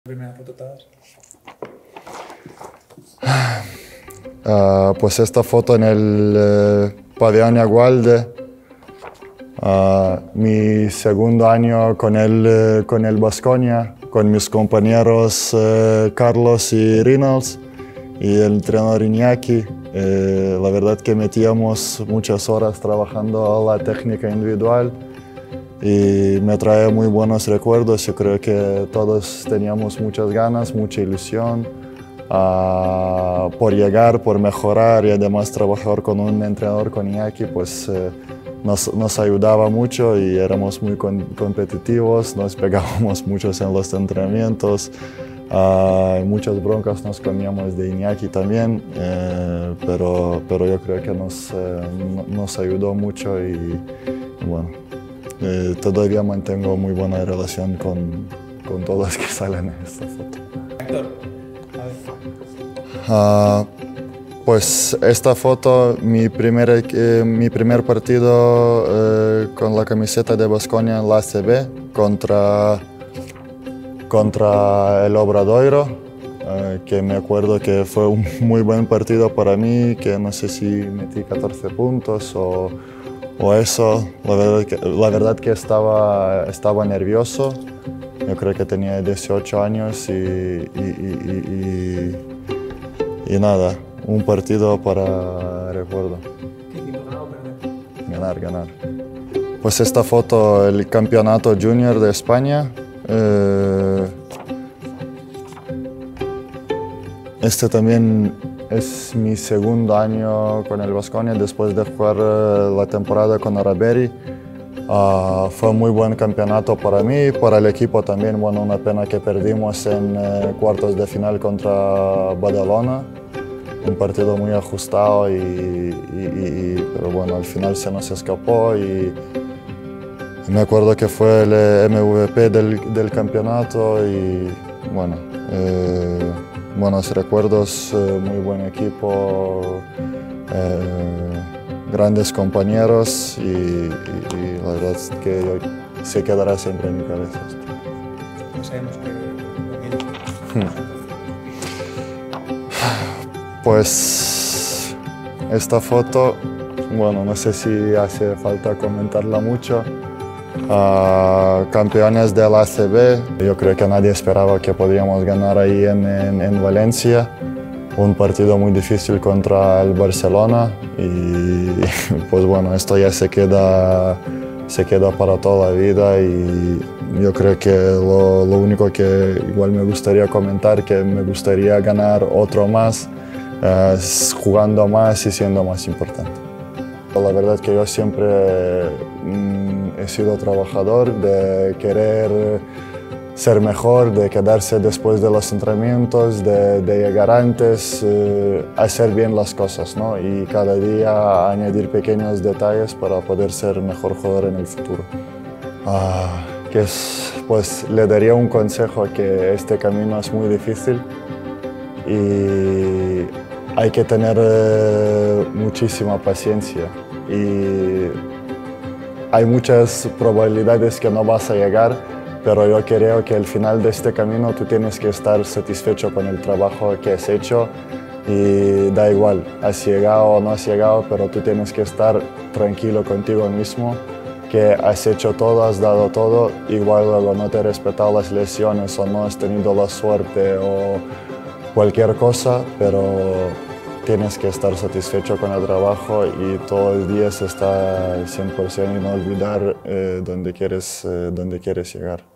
Primera foto todas. Pues esta foto en el pabellón Agualde, mi segundo año con el Baskonia, con mis compañeros Carlos y Reynolds y el entrenador Iñaki. La verdad que metíamos muchas horas trabajando la técnica individual y me trae muy buenos recuerdos. Yo creo que todos teníamos muchas ganas, mucha ilusión por llegar, por mejorar, y además trabajar con un entrenador, con Iñaki, pues nos ayudaba mucho y éramos muy competitivos, nos pegábamos muchos en los entrenamientos, muchas broncas nos comíamos de Iñaki también, pero yo creo que nos ayudó mucho y bueno, todavía mantengo muy buena relación con todos los que salen en esta foto. Héctor, a ver. Pues esta foto, mi primer partido con la camiseta de Baskonia en la ACB contra el Obradoiro, que me acuerdo que fue un muy buen partido para mí, que no sé si metí 14 puntos o eso. La verdad que estaba nervioso. Yo creo que tenía 18 años y nada, un partido para recuerdo. ¿Qué equipo, ganar o perder? Ganar. Pues esta foto, el campeonato junior de España. Este también es mi segundo año con el Baskonia después de jugar la temporada con Araberi. Fue un muy buen campeonato para mí, para el equipo también. Bueno, una pena que perdimos en cuartos de final contra Badalona. Un partido muy ajustado, pero bueno, al final se nos escapó y me acuerdo que fue el MVP del campeonato y bueno, buenos recuerdos, muy buen equipo, grandes compañeros y la verdad es que se quedará siempre en mi cabeza. No sabemos que Pues esta foto, bueno, no sé si hace falta comentarla mucho. Campeones de la ACB, yo creo que nadie esperaba que podíamos ganar ahí en Valencia. Un partido muy difícil contra el Barcelona y pues bueno, esto ya se queda para toda la vida y yo creo que lo único que igual me gustaría comentar, que me gustaría ganar otro más, jugando más y siendo más importante. La verdad que yo siempre he sido trabajador, de querer ser mejor, de quedarse después de los entrenamientos, de llegar antes, hacer bien las cosas, ¿no? Y cada día añadir pequeños detalles para poder ser mejor jugador en el futuro. Pues le daría un consejo, que este camino es muy difícil y hay que tener muchísima paciencia y hay muchas probabilidades que no vas a llegar, pero yo creo que al final de este camino tú tienes que estar satisfecho con el trabajo que has hecho y da igual, has llegado o no has llegado, pero tú tienes que estar tranquilo contigo mismo, que has hecho todo, has dado todo. Igual luego no te he respetado las lesiones o no has tenido la suerte o cualquier cosa, pero tienes que estar satisfecho con el trabajo y todos los días estar 100% y no olvidar dónde quieres llegar.